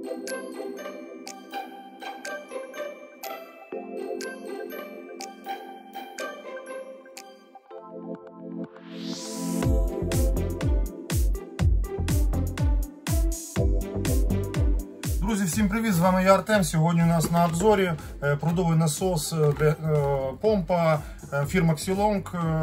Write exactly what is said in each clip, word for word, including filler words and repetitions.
Друзі, всім привіт! З вами я Артем. Сьогодні у нас на обзорі продовий насос для помпа фірма Xilong,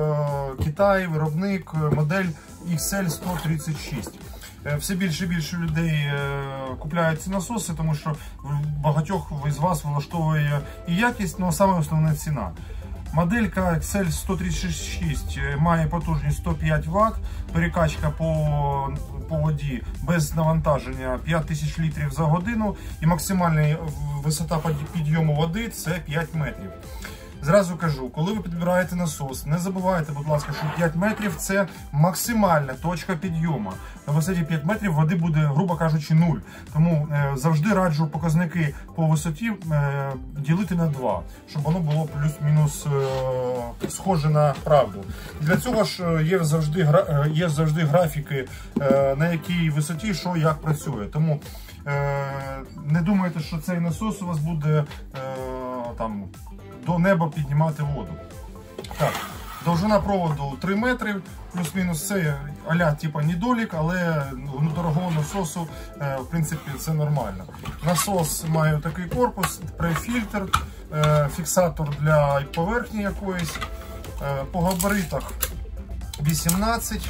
Китай, виробник, модель ікс ель сто тридцять шість. Все більше і більше людей купляють ці насоси, тому що багатьох із вас влаштовує і якість, але саме основна ціна. Моделька ікс ель сто тридцять шість має потужність сто п'ять ватт, перекачка по, по воді без навантаження п'ять тисяч літрів за годину і максимальна висота підйому води це п'ять метрів. Зразу кажу, коли ви підбираєте насос, не забувайте, будь ласка, що п'ять метрів це максимальна точка підйому. На висоті п'ять метрів води буде, грубо кажучи, нуль. Тому е, завжди раджу показники по висоті е, ділити на два, щоб воно було плюс-мінус е, схоже на правду. Для цього ж є завжди, гра, є завжди графіки, е, на якій висоті що як працює. Тому е, не думайте, що цей насос у вас буде е, там до неба піднімати воду. Так, довжина проводу три метри, плюс-мінус це а-ля типа недолік, але ну, дорогого насосу е, в принципі це нормально. Насос має такий корпус, префільтр, е, фіксатор для поверхні якоїсь, е, по габаритах вісімнадцять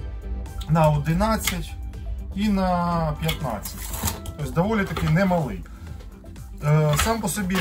на одинадцять і на п'ятнадцять. Тобто доволі таки немалий. Е, сам по собі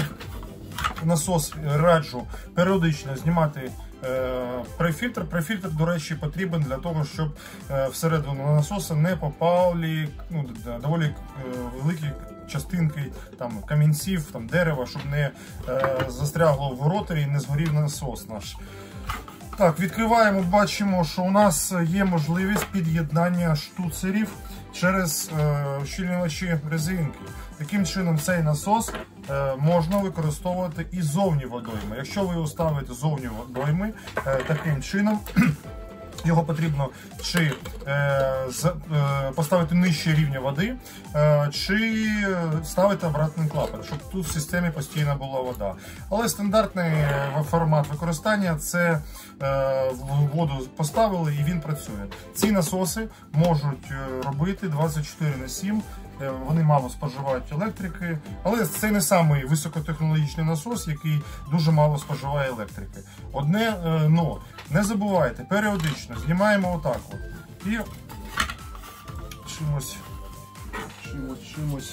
насос раджу періодично знімати е, префільтр. Префільтр, до речі, потрібен для того, щоб е, всередину насоса не попали ну, доволі е, великі частинки там, камінців, там, дерева, щоб не е, застрягло в роторі і не згорів насос наш. Так, відкриваємо, бачимо, що у нас є можливість під'єднання штуцерів через е, ущільнювачі резинки. Таким чином цей насос е, можна використовувати і зовні водойми. Якщо ви його ставите зовні водойми, е, таким чином його потрібно чи е, з, е, поставити нижче рівня води, е, чи ставити обратний клапан, щоб тут в системі постійно була вода. Але стандартний формат використання – це е, воду поставили і він працює. Ці насоси можуть робити двадцять чотири на сім. Вони мало споживають електрики, але це не самий високотехнологічний насос, який дуже мало споживає електрики. Одне, но не забувайте, періодично знімаємо отак от і чимось, чимось, чимось.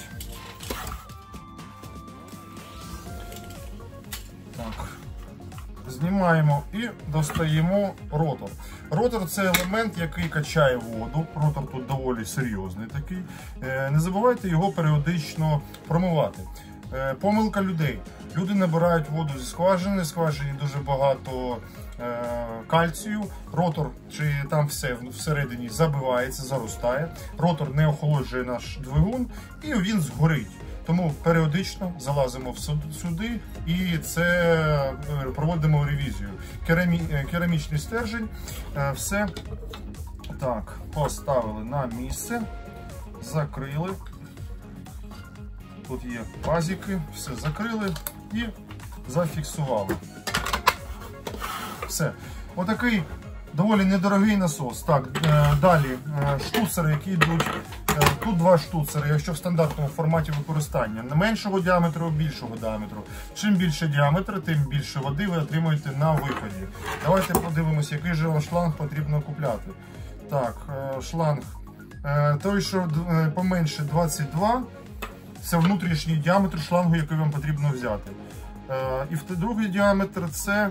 Так. Знімаємо і достаємо ротор. Ротор – це елемент, який качає воду. Ротор тут доволі серйозний такий. Не забувайте його періодично промивати. Помилка людей. Люди набирають воду зі скважини, в скважині дуже багато кальцію. Ротор, чи там все всередині забивається, заростає. Ротор не охолоджує наш двигун і він згорить. Тому періодично залазимо сюди і це проводимо ревізію. Керамі... Керамічний стержень, все так, поставили на місце, закрили. Тут є пазики, все закрили і зафіксували. Все. Отакий доволі недорогий насос. Так, далі штуцери, які йдуть. Тут два штуцери, якщо в стандартному форматі використання, не меншого діаметру, більшого діаметру. Чим більше діаметр, тим більше води ви отримуєте на виході. Давайте подивимося, який же вам шланг потрібно купляти. Так, шланг. Той, що поменше двадцять два, це внутрішній діаметр шлангу, який вам потрібно взяти. І другий діаметр це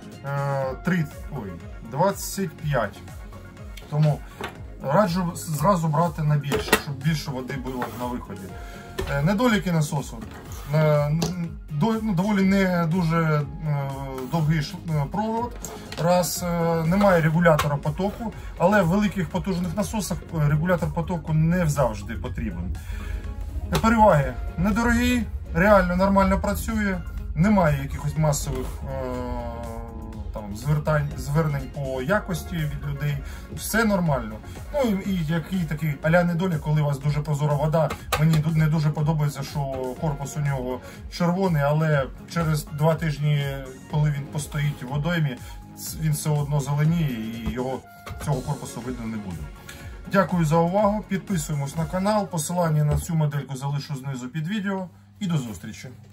двадцять п'ять. Тому раджу зразу брати на більше, щоб більше води було на виході. Недоліки насосу. Доволі не дуже довгий провод. Раз, немає регулятора потоку, але в великих потужних насосах регулятор потоку не завжди потрібен. Переваги. Недорогий, реально нормально працює, немає якихось масових там, там звертань, звернень по якості від людей. Все нормально. Ну і, і який такий а-ля недолік, коли у вас дуже прозора вода. Мені не дуже подобається, що корпус у нього червоний, але через два тижні, коли він постоїть в водоймі, він все одно зеленіє і його цього корпусу видно не буде. Дякую за увагу, підписуємось на канал, посилання на цю модельку залишу знизу під відео і до зустрічі!